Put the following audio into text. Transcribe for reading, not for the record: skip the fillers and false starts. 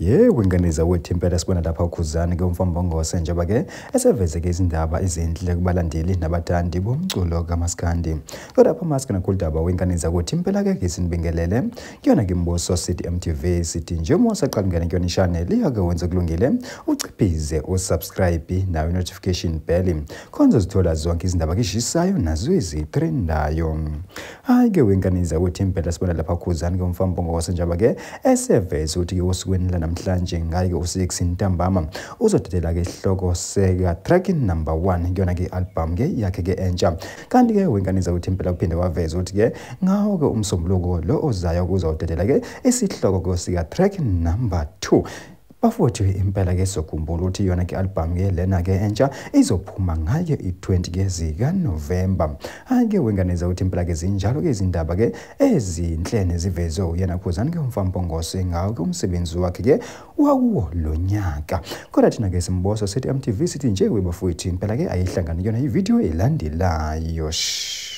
Wenganiza wethi impela sibona lapha uKhuzani ke umfambongoze njengoba ke eseveze ke izindaba ezinhle kubalandeli nabathandi bomculo kaMaskandi. Kodwa lapha maske nakuldaba wenganiza ukuthi impela ke isinibingelele kuyona ke imbuso sithi MTV sithi nje uma usaqala ngene kuyona channel yake wenze kulungile uciphize usubscribe nawe notification bell khonza uzithola zonke izindaba kishisayo nazo ezitrendayo. Hayi ke wenganiza ukuthi impela sibona lapha uKhuzani ke umfambongoze njengoba ke eseveze ukuthi ke usukwini la namhlanje ngaye u6 ntambama uzodedela ke isihloko seka track number 1 kuyona ke album ke yakhe ke entsha. Kanti ke wenganiza ukuthi impela kuphinde waveza ukuthi ke ngawo ke umsombuluko lo ozayo kuzodedela ke isihloko sika track number 2. Bafuthi impela ke sokhumbula ukuthi yona ke album ke lena ke entsha izophuma ngaye i20 ke zika November. Ake wenganiza ukuthi impela ke zinjalo ke izindaba ke ezinhle nezivezo yena Khuzani ke umfambongoze ngawo ke umsebenzi wakhe ke wakuwo lonyaka. Kodwa thina ke simboso sithi MTV sithi nje webafuthi impela ke ayihlangana yona ivideo elandelayo.